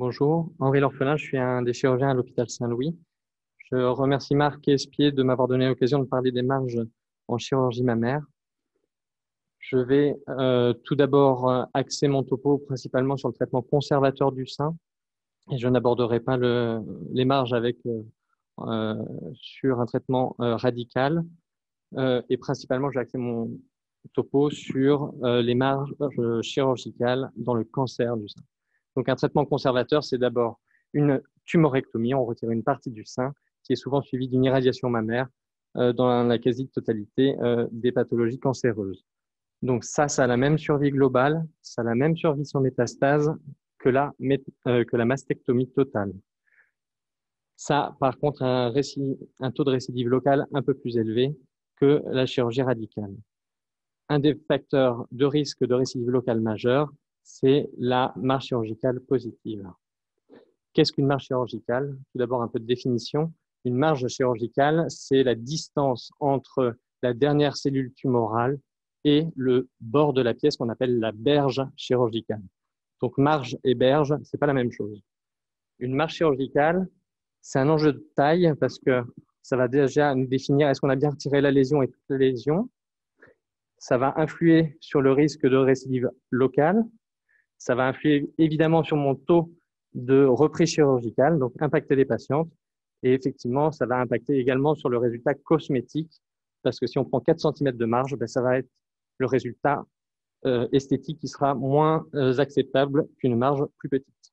Bonjour, Henri L'Orphelin, je suis un des chirurgiens à l'hôpital Saint-Louis. Je remercie Marc et Espier de m'avoir donné l'occasion de parler des marges en chirurgie mammaire. Je vais tout d'abord axer mon topo principalement sur le traitement conservateur du sein et je n'aborderai pas les marges sur un traitement radical et principalement je vais axer mon topo sur les marges chirurgicales dans le cancer du sein. Donc, un traitement conservateur, c'est d'abord une tumorectomie. On retire une partie du sein qui est souvent suivie d'une irradiation mammaire dans la quasi-totalité des pathologies cancéreuses. Donc, ça a la même survie globale, ça a la même survie sans métastase que la mastectomie totale. Ça, par contre, a un taux de récidive locale un peu plus élevé que la chirurgie radicale. Un des facteurs de risque de récidive locale majeure, c'est la marge chirurgicale positive. Qu'est-ce qu'une marge chirurgicale? Tout d'abord, un peu de définition. Une marge chirurgicale, c'est la distance entre la dernière cellule tumorale et le bord de la pièce qu'on appelle la berge chirurgicale. Donc, marge et berge, c'est pas la même chose. Une marge chirurgicale, c'est un enjeu de taille parce que ça va déjà nous définir est-ce qu'on a bien retiré la lésion et toute la lésion. Ça va influer sur le risque de récidive locale. Ça va influer évidemment sur mon taux de reprise chirurgicale, donc impacter les patientes. Et effectivement, ça va impacter également sur le résultat cosmétique, parce que si on prend 4 cm de marge, ça va être le résultat esthétique qui sera moins acceptable qu'une marge plus petite.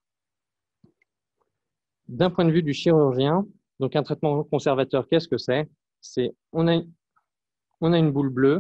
D'un point de vue du chirurgien, donc un traitement conservateur, qu'est-ce que c'est? On a une boule bleue.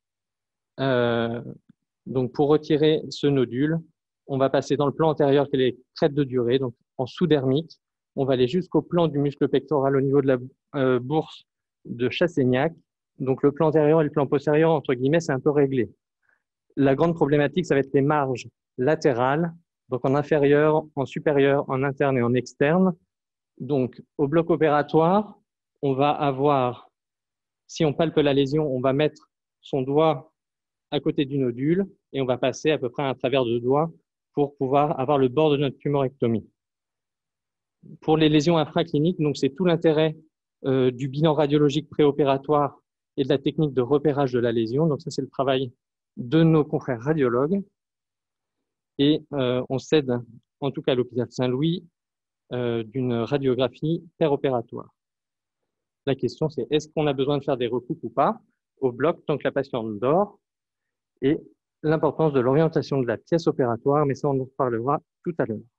Donc, pour retirer ce nodule, on va passer dans le plan antérieur qui est les crêtes de durée, donc en sous-dermique. On va aller jusqu'au plan du muscle pectoral au niveau de la bourse de Chassaignac. Donc, le plan antérieur et le plan postérieur, entre guillemets, c'est un peu réglé. La grande problématique, ça va être les marges latérales, donc en inférieur, en supérieur, en interne et en externe. Donc, au bloc opératoire, on va avoir, si on palpe la lésion, on va mettre son doigt à côté du nodule et on va passer à peu près à travers de doigts pour pouvoir avoir le bord de notre tumorectomie. Pour les lésions infracliniques, donc c'est tout l'intérêt du bilan radiologique préopératoire et de la technique de repérage de la lésion. Donc ça, c'est le travail de nos confrères radiologues. Et on s'aide, en tout cas à l'hôpital Saint-Louis, d'une radiographie péropératoire. La question, c'est est-ce qu'on a besoin de faire des recoupes ou pas au bloc tant que la patiente dort? Et l'importance de l'orientation de la pièce opératoire, mais ça, on en reparlera tout à l'heure.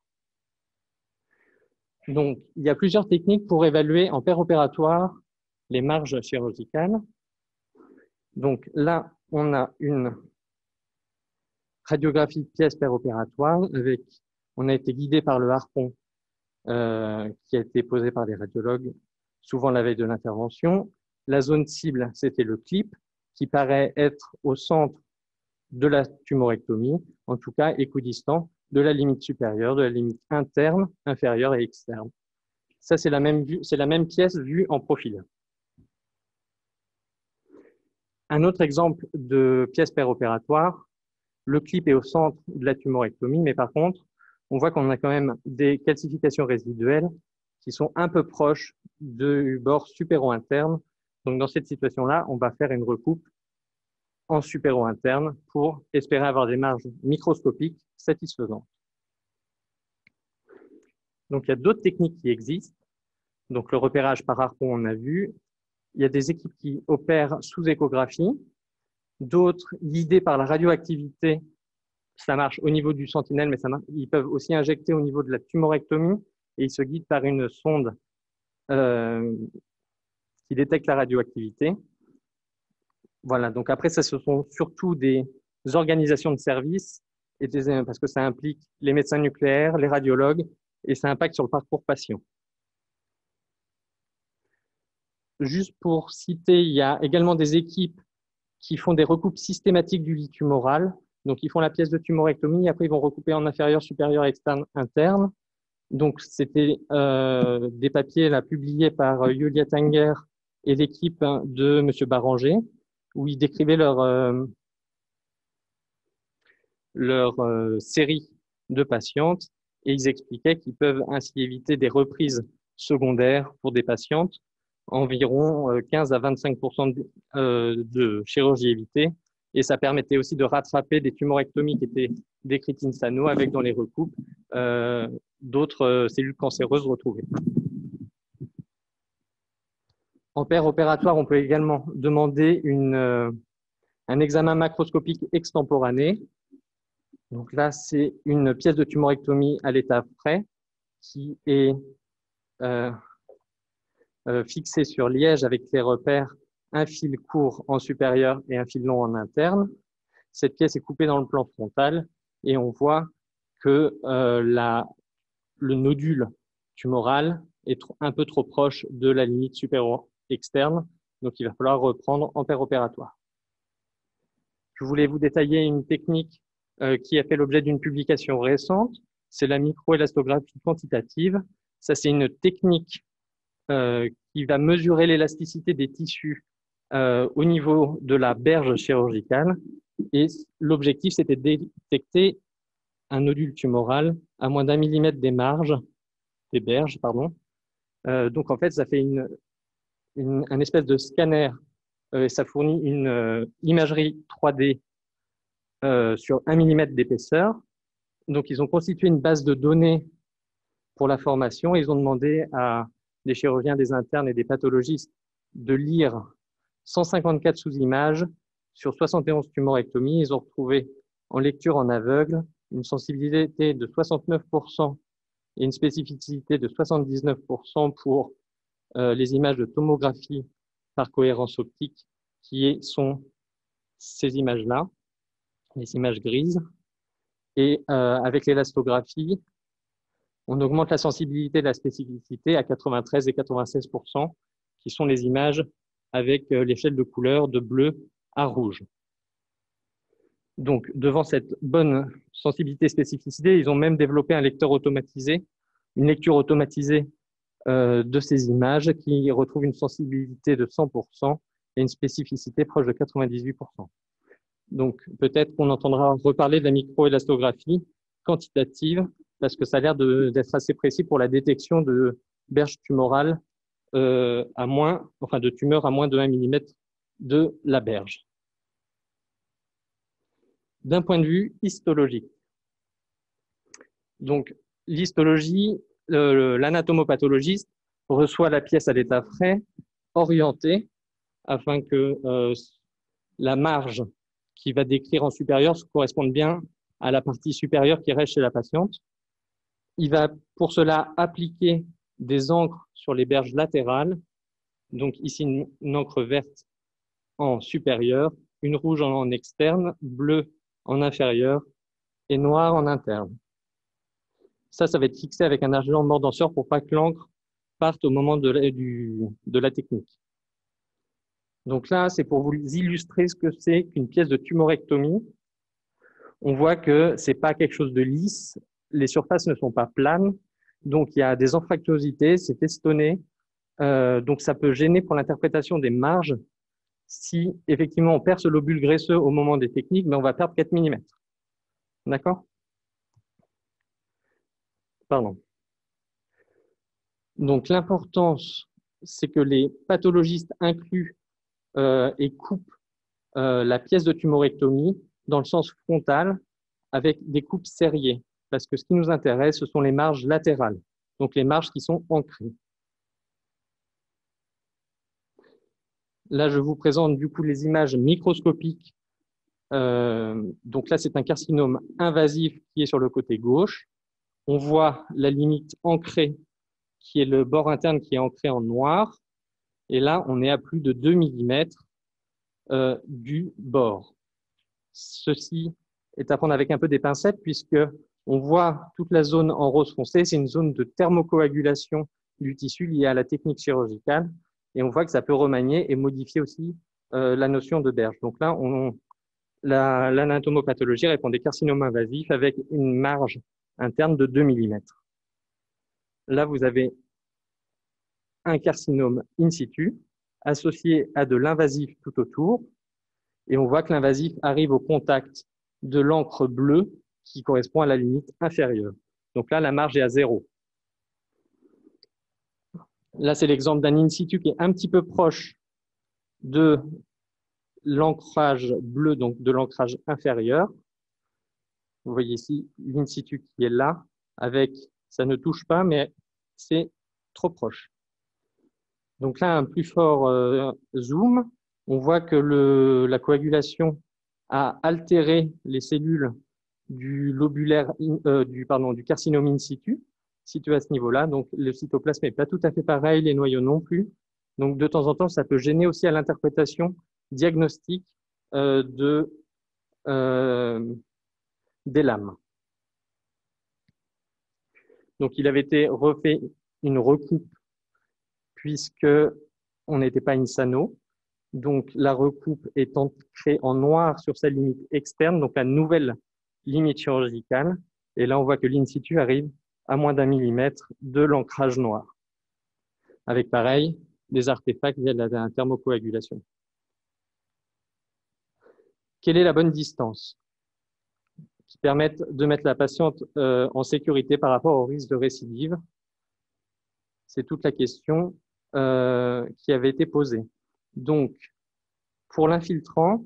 Donc, il y a plusieurs techniques pour évaluer en péropératoire les marges chirurgicales. Donc là, on a une radiographie de pièce péropératoire on a été guidé par le harpon qui a été posé par les radiologues, souvent la veille de l'intervention. La zone cible, c'était le clip, qui paraît être au centre de la tumorectomie, en tout cas équidistant de la limite supérieure, de la limite interne, inférieure et externe. Ça, c'est la même pièce vue en profil. Un autre exemple de pièce péropératoire, le clip est au centre de la tumorectomie, mais par contre, on voit qu'on a quand même des calcifications résiduelles qui sont un peu proches du bord supéro-interne. Donc, dans cette situation-là, on va faire une recoupe en supéro-interne pour espérer avoir des marges microscopiques satisfaisantes. Donc, il y a d'autres techniques qui existent. Donc, le repérage par harpon, on a vu. Il y a des équipes qui opèrent sous échographie. D'autres, guidées par la radioactivité, ça marche au niveau du sentinelle, mais ils peuvent aussi injecter au niveau de la tumorectomie et ils se guident par une sonde qui détecte la radioactivité. Voilà, donc après, ça, ce sont surtout des organisations de services, parce que ça implique les médecins nucléaires, les radiologues, et ça impacte sur le parcours patient. Juste pour citer, il y a également des équipes qui font des recoupes systématiques du lit tumoral. Donc, ils font la pièce de tumorectomie, après, ils vont recouper en inférieur, supérieur, externe, interne. Donc, c'était des papiers là, publiés par Yulia Tanger et l'équipe de M. Baranger, où ils décrivaient leur série de patientes. Et ils expliquaient qu'ils peuvent ainsi éviter des reprises secondaires pour des patientes, environ 15 à 25% de chirurgie évitée. Et ça permettait aussi de rattraper des tumorectomies qui étaient décrites in sano avec dans les recoupes d'autres cellules cancéreuses retrouvées. En paire opératoire, on peut également demander un examen macroscopique extemporané. Donc là, c'est une pièce de tumorectomie à l'état frais qui est fixée sur liège avec les repères, un fil court en supérieur et un fil long en interne. Cette pièce est coupée dans le plan frontal et on voit que le nodule tumoral est un peu trop proche de la limite supérieure externe, donc il va falloir reprendre en paire opératoire. Je voulais vous détailler une technique qui a fait l'objet d'une publication récente, c'est la microélastographie quantitative. Ça, c'est une technique qui va mesurer l'élasticité des tissus au niveau de la berge chirurgicale. Et l'objectif, c'était de détecter un nodule tumoral à moins d'1 millimètre des berges. Donc, en fait, ça fait un espèce de scanner. Ça fournit une imagerie 3D sur 1 millimètre d'épaisseur. Donc, ils ont constitué une base de données pour la formation. Ils ont demandé à des chirurgiens, des internes et des pathologistes de lire 154 sous-images sur 71 tumorectomies. Ils ont retrouvé en lecture en aveugle une sensibilité de 69% et une spécificité de 79% pour les images de tomographie par cohérence optique, qui sont ces images-là, les images grises. Et avec l'élastographie, on augmente la sensibilité et la spécificité à 93 et 96%, qui sont les images avec l'échelle de couleur de bleu à rouge. Donc, devant cette bonne sensibilité et spécificité, ils ont même développé un lecteur automatisé, une lecture automatisée de ces images qui retrouve une sensibilité de 100% et une spécificité proche de 98%. Donc, peut-être qu'on entendra reparler de la microélastographie quantitative parce que ça a l'air d'être assez précis pour la détection de berges tumorales de tumeurs à moins de 1 millimètre de la berge. D'un point de vue histologique. Donc, l'histologie, l'anatomopathologiste reçoit la pièce à l'état frais, orientée, afin que la marge qui va décrire en supérieur corresponde bien à la partie supérieure qui reste chez la patiente. Il va pour cela appliquer des encres sur les berges latérales. Donc ici, une encre verte en supérieur, une rouge en externe, bleue en inférieur et noire en interne. Ça va être fixé avec un agent mordanceur pour pas que l'encre parte au moment de la technique. Donc là, c'est pour vous illustrer ce que c'est qu'une pièce de tumorectomie. On voit que c'est pas quelque chose de lisse, les surfaces ne sont pas planes, donc il y a des anfractuosités, c'est festonné, donc ça peut gêner pour l'interprétation des marges. Si effectivement on perd ce lobule graisseux au moment des techniques, mais on va perdre 4 mm. D'accord? Pardon. Donc l'importance, c'est que les pathologistes incluent et coupent la pièce de tumorectomie dans le sens frontal avec des coupes serrées, parce que ce qui nous intéresse, ce sont les marges latérales, donc les marges qui sont ancrées. Là, je vous présente du coup les images microscopiques. Donc là, c'est un carcinome invasif qui est sur le côté gauche. On voit la limite ancrée, qui est le bord interne qui est ancré en noir. Et là, on est à plus de 2 mm du bord. Ceci est à prendre avec un peu des pincettes puisque on voit toute la zone en rose foncé. C'est une zone de thermocoagulation du tissu liée à la technique chirurgicale. Et on voit que ça peut remanier et modifier aussi la notion de berge. Donc là, l'anatomopathologie répond des carcinomes invasifs avec une marge interne de 2 mm. Là, vous avez un carcinome in situ associé à de l'invasif tout autour. Et on voit que l'invasif arrive au contact de l'encre bleue qui correspond à la limite inférieure. Donc là, la marge est à 0. Là, c'est l'exemple d'un in situ qui est un petit peu proche de l'ancrage bleu, donc de l'ancrage inférieur. Vous voyez ici l'in situ qui est là, avec, ça ne touche pas, mais c'est trop proche. Donc là, un plus fort zoom, on voit que la coagulation a altéré les cellules du lobulaire, du carcinome in situ, situé à ce niveau-là. Donc le cytoplasme n'est pas tout à fait pareil, les noyaux non plus. Donc de temps en temps, ça peut gêner aussi à l'interprétation diagnostique des lames. Donc il avait été refait une recoupe puisque on n'était pas insano. Donc la recoupe est ancrée en noir sur sa limite externe, donc la nouvelle limite chirurgicale. Et là, on voit que l'in situ arrive à moins d'1 millimètre de l'ancrage noir, avec pareil des artefacts via la thermocoagulation. Quelle est la bonne distance qui permette de mettre la patiente en sécurité par rapport au risque de récidive? C'est toute la question qui avait été posée. Donc, pour l'infiltrant,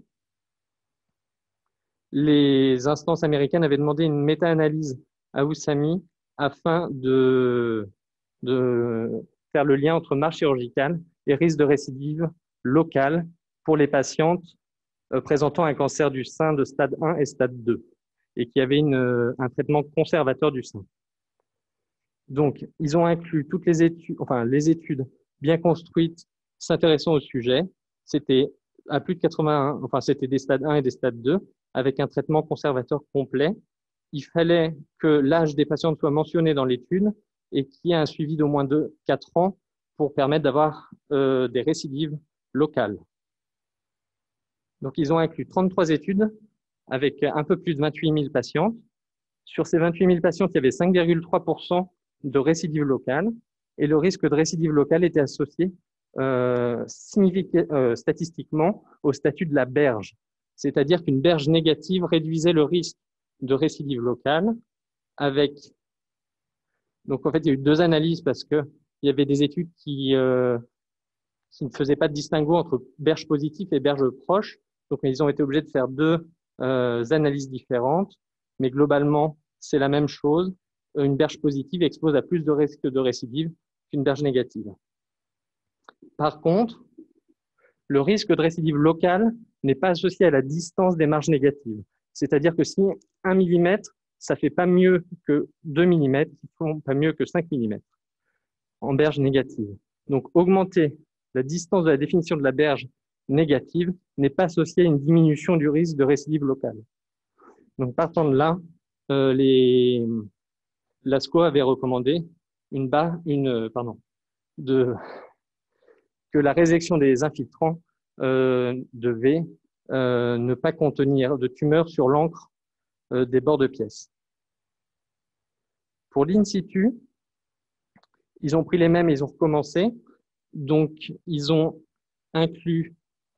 les instances américaines avaient demandé une méta-analyse à Oussami afin de faire le lien entre marge chirurgicale et risque de récidive locale pour les patientes présentant un cancer du sein de stade 1 et stade 2 et qui avaient un traitement conservateur du sein. Donc, ils ont inclus toutes les études, enfin les études bien construites s'intéressant au sujet. C'était à plus de 81, enfin c'était des stades 1 et des stades 2 avec un traitement conservateur complet. Il fallait que l'âge des patientes soit mentionné dans l'étude et qu'il y ait un suivi d'au moins 4 ans pour permettre d'avoir des récidives locales. Donc, ils ont inclus 33 études avec un peu plus de 28 000 patientes. Sur ces 28 000 patientes, il y avait 5,3% de récidive locale et le risque de récidive locale était associé statistiquement au statut de la berge. C'est-à-dire qu'une berge négative réduisait le risque de récidive locale avec... Donc, en fait, il y a eu 2 analyses parce qu'il y avait des études qui ne faisaient pas de distinguo entre berge positive et berge proche. Donc, ils ont été obligés de faire 2 analyses différentes. Mais globalement, c'est la même chose. Une berge positive expose à plus de risque de récidive qu'une berge négative. Par contre, le risque de récidive locale n'est pas associé à la distance des marges négatives. C'est-à-dire que si 1 mm, ça ne fait pas mieux que 2 mm, ils ne font pas mieux que 5 mm en berge négative. Donc, augmenter la distance de la définition de la berge négative n'est pas associé à une diminution du risque de récidive locale. Donc, partant de là, l'ASCO avait recommandé que la résection des infiltrants devait ne pas contenir de tumeurs sur l'encre des bords de pièce. Pour l'in situ, ils ont pris les mêmes et ils ont recommencé. Donc, ils ont inclus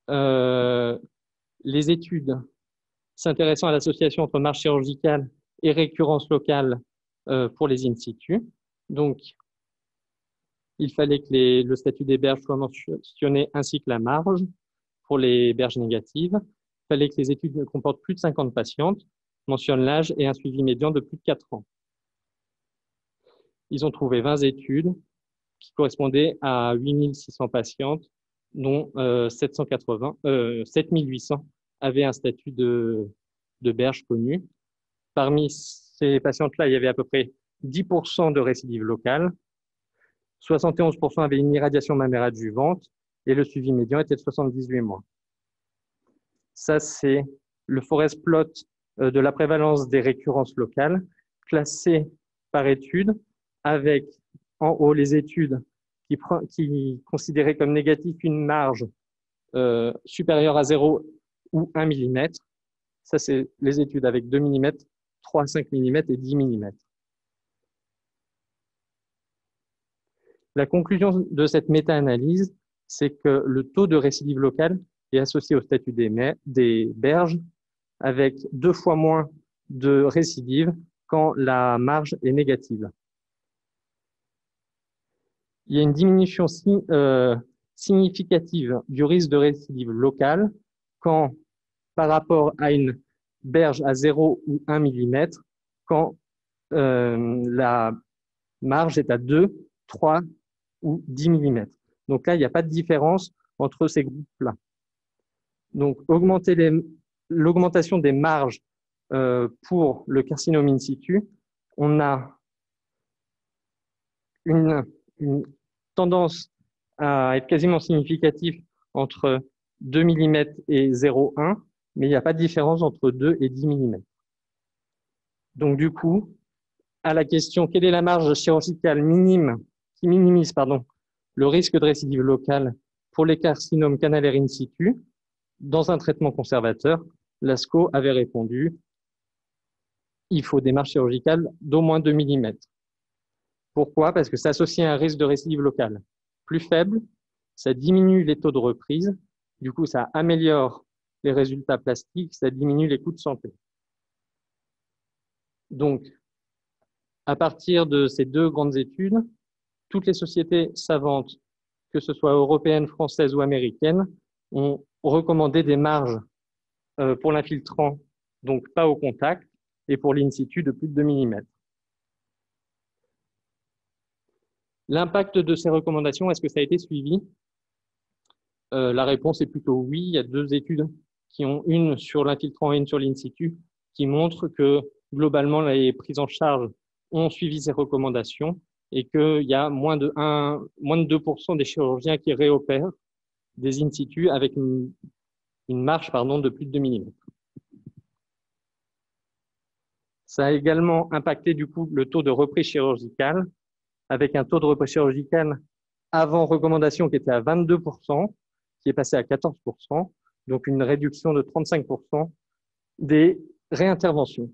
les études s'intéressant à l'association entre marge chirurgicale et récurrence locale pour les in situ. Donc, il fallait que le statut des berges soit mentionné ainsi que la marge pour les berges négatives. Il fallait que les études comportent plus de 50 patientes, mentionnent l'âge et un suivi médian de plus de 4 ans. Ils ont trouvé 20 études qui correspondaient à 8600 patientes, dont 7800 avaient un statut de berge connu. Parmi ces patientes-là, il y avait à peu près 10% de récidive locale, 71% avaient une irradiation mammaire adjuvante et le suivi médian était de 78 mois. Ça, c'est le forest plot de la prévalence des récurrences locales, classé par étude, avec en haut les études qui considéraient comme négatif une marge supérieure à 0 ou 1 mm. Ça, c'est les études avec 2 mm, 3 à 5 mm et 10 mm. La conclusion de cette méta-analyse, c'est que le taux de récidive locale est associé au statut des berges, avec 2 fois moins de récidive quand la marge est négative. Il y a une diminution significative du risque de récidive locale quand, par rapport à une berge à 0 ou 1 mm, quand la marge est à 2, 3 ou 10 mm. Donc là, il n'y a pas de différence entre ces groupes-là. Donc, l'augmentation des marges pour le carcinome in situ, on a une tendance à être quasiment significatif entre 2 mm et 0,1, mais il n'y a pas de différence entre 2 et 10 mm. Donc, du coup, à la question quelle est la marge chirurgicale minime qui minimise le risque de récidive locale pour les carcinomes canalaires in situ, dans un traitement conservateur, l'ASCO avait répondu il faut des marges chirurgicales d'au moins 2 mm. Pourquoi? Parce que c'est associé à un risque de récidive locale plus faible, ça diminue les taux de reprise, du coup ça améliore les résultats plastiques, ça diminue les coûts de santé. Donc, à partir de ces deux grandes études, toutes les sociétés savantes, que ce soit européennes, françaises ou américaines, ont recommandé des marges pour l'infiltrant, donc pas au contact, et pour l'in situ de plus de 2 mm. L'impact de ces recommandations, est-ce que ça a été suivi? La réponse est plutôt oui. Il y a deux études qui ont une sur l'infiltrant et une sur l'in situ qui montrent que globalement les prises en charge ont suivi ces recommandations et qu'il y a moins de 2% des chirurgiens qui réopèrent des in situ avec une marge de plus de 2 mm. Ça a également impacté du coup le taux de reprise chirurgicale avec un taux de reprise chirurgicale avant recommandation qui était à 22%, qui est passé à 14%, donc une réduction de 35% des réinterventions.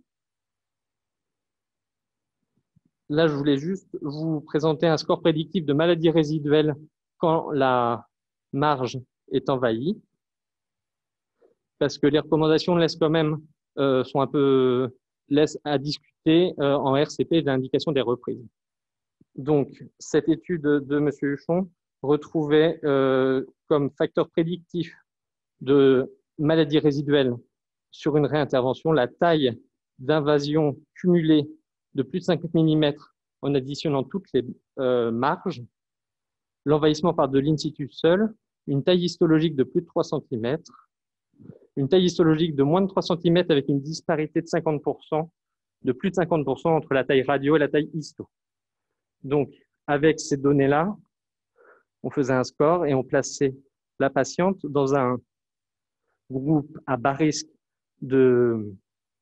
Là, je voulais juste vous présenter un score prédictif de maladie résiduelle quand la marge est envahie, parce que les recommandations laissent quand même, laissent à discuter en RCP de l'indication des reprises. Donc, cette étude de M. Huchon retrouvait comme facteur prédictif de maladie résiduelle sur une réintervention la taille d'invasion cumulée de plus de 5 mm en additionnant toutes les marges, l'envahissement par de l'in situ seul, une taille histologique de plus de 3 cm, une taille histologique de moins de 3 cm avec une disparité de 50%, de plus de 50% entre la taille radio et la taille histo. Donc, avec ces données-là, on faisait un score et on plaçait la patiente dans un groupe à bas risque de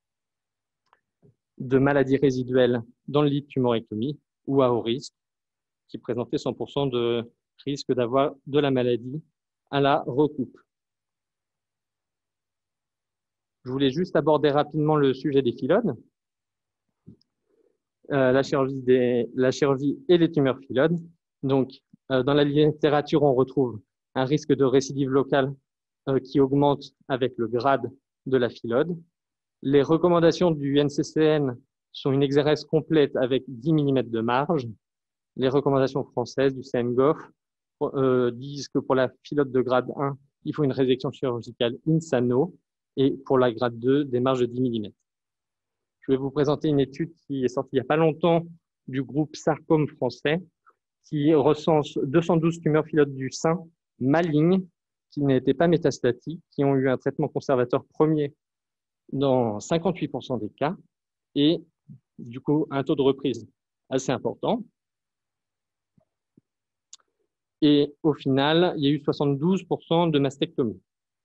maladies résiduelles dans le lit de tumorectomie ou à haut risque, qui présentait 100% de risque d'avoir de la maladie à la recoupe. Je voulais juste aborder rapidement le sujet des phyllodes. La chirurgie et les tumeurs phyllodes. Donc, dans la littérature, on retrouve un risque de récidive locale qui augmente avec le grade de la phylode. Les recommandations du NCCN sont une exérèse complète avec 10 mm de marge. Les recommandations françaises du CMGOF disent que pour la phylode de grade 1, il faut une résection chirurgicale in sano et pour la grade 2, des marges de 10 mm. Je vais vous présenter une étude qui est sortie il n'y a pas longtemps du groupe Sarcome français qui recense 212 tumeurs phyllodes du sein malignes qui n'étaient pas métastatiques, qui ont eu un traitement conservateur premier dans 58% des cas et du coup un taux de reprise assez important. Et au final, il y a eu 72% de mastectomie.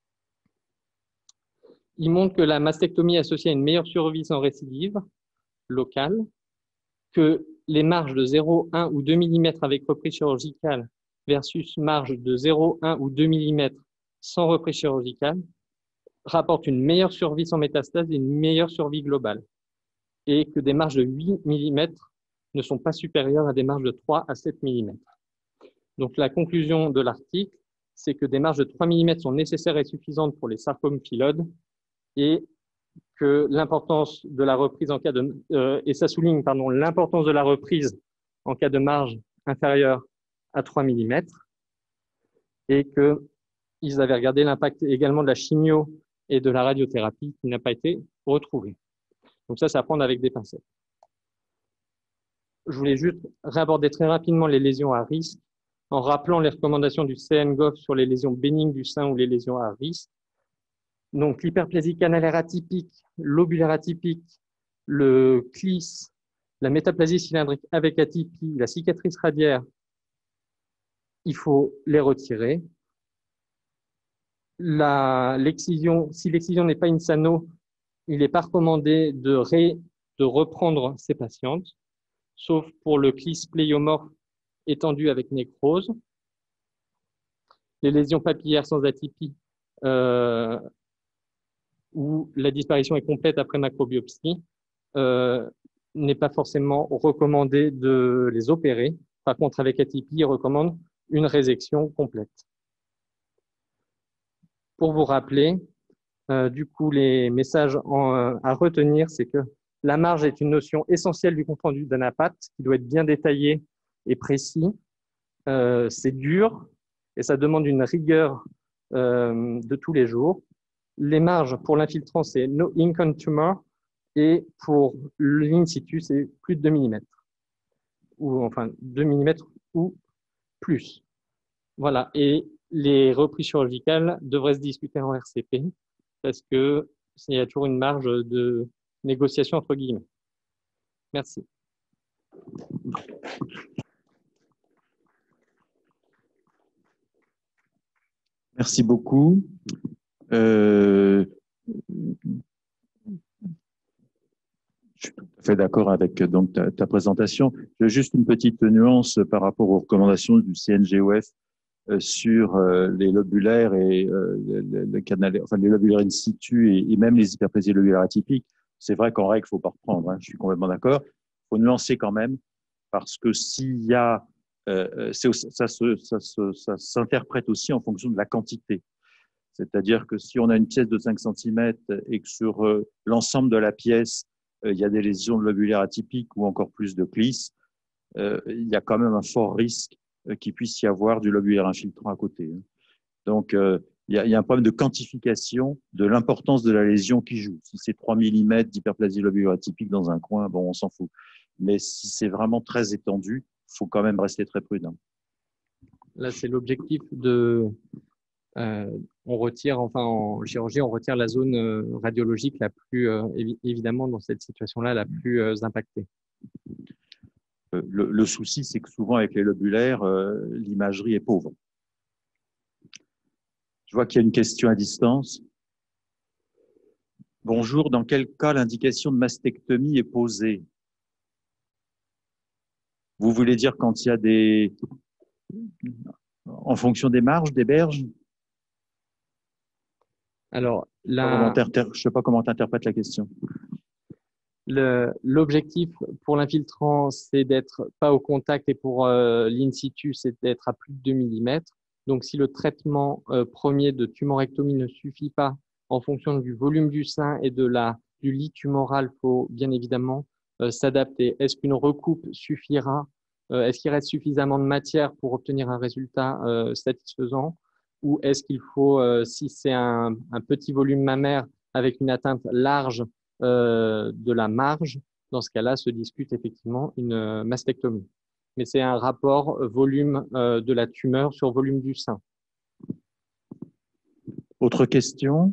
Il montre que la mastectomie est associée à une meilleure survie sans récidive locale, que les marges de 0, 1 ou 2 mm avec reprise chirurgicale versus marge de 0, 1 ou 2 mm sans reprise chirurgicale rapportent une meilleure survie sans métastase et une meilleure survie globale. Et que des marges de 8 mm ne sont pas supérieures à des marges de 3 à 7 mm. Donc la conclusion de l'article, c'est que des marges de 3 mm sont nécessaires et suffisantes pour les sarcomes phyllodes et que l'importance de la reprise en cas de et ça souligne pardon l'importance de la reprise en cas de marge inférieure à 3 mm et qu'ils avaient regardé l'impact également de la chimio et de la radiothérapie qui n'a pas été retrouvé. Donc ça, c'est à prendre avec des pincettes. Je voulais juste réaborder très rapidement les lésions à risque en rappelant les recommandations du CNGOF sur les lésions bénignes du sein ou les lésions à risque. Donc l'hyperplasie canalaire atypique, lobulaire atypique, le CLIS, la métaplasie cylindrique avec atypie, la cicatrice radiaire, il faut les retirer. L'excision, si l'excision n'est pas insano, il n'est pas recommandé de reprendre ces patientes, sauf pour le CLIS pléiomorphe étendu avec nécrose. Les lésions papillaires sans atypie, où la disparition est complète après macrobiopsie, n'est pas forcément recommandé de les opérer. Par contre, avec atypie, il recommande une résection complète. Pour vous rappeler, du coup, les messages à retenir, c'est que la marge est une notion essentielle du compte-rendu d'ANAPAT qui doit être bien détaillé et précis. C'est dur et ça demande une rigueur de tous les jours. Les marges pour l'infiltrant, c'est no ink on tumor et pour l'in situ, c'est plus de 2 mm. Ou enfin 2 mm ou plus. Voilà. Et les reprises chirurgicales devraient se discuter en RCP parce que il y a toujours une marge de négociation entre guillemets. Merci. Merci beaucoup. Je suis tout à fait d'accord avec donc, ta présentation. J'ai juste une petite nuance par rapport aux recommandations du CNGOF sur les lobulaires et le canal, enfin les lobulaires in situ et même les hyperplasies lobulaires atypiques. C'est vrai qu'en règle, il ne faut pas reprendre. Hein, je suis complètement d'accord. Il faut nuancer quand même parce que s'il y a, ça s'interprète aussi en fonction de la quantité. C'est-à-dire que si on a une pièce de 5 cm et que sur l'ensemble de la pièce, il y a des lésions lobulaires atypiques ou encore plus de CLIS, il y a quand même un fort risque qu'il puisse y avoir du lobulaire infiltrant à côté. Donc, il y a un problème de quantification de l'importance de la lésion qui joue. Si c'est 3 mm d'hyperplasie lobulaire atypique dans un coin, bon, on s'en fout. Mais si c'est vraiment très étendu, il faut quand même rester très prudent. Là, c'est l'objectif de... on retire, enfin en chirurgie, on retire la zone radiologique la plus, évidemment, dans cette situation-là, la plus impactée. Le souci, c'est que souvent, avec les lobulaires, l'imagerie est pauvre. Je vois qu'il y a une question à distance. Bonjour, dans quel cas l'indication de mastectomie est posée? Vous voulez dire quand il y a des... en fonction des marges, des berges? Alors, je ne sais pas comment tu interprètes la question. L'objectif pour l'infiltrant, c'est d'être pas au contact et pour l'in situ, c'est d'être à plus de 2 mm. Donc, si le traitement premier de tumorectomie ne suffit pas en fonction du volume du sein et du lit tumoral, il faut bien évidemment s'adapter. Est-ce qu'une recoupe suffira? Est-ce qu'il reste suffisamment de matière pour obtenir un résultat satisfaisant? Ou est-ce qu'il faut, si c'est un petit volume mammaire avec une atteinte large de la marge, dans ce cas-là, se discute effectivement une mastectomie. Mais c'est un rapport volume de la tumeur sur volume du sein. Autre question?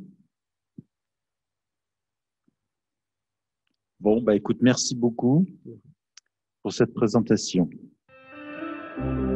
Bon, bah écoute, merci beaucoup pour cette présentation.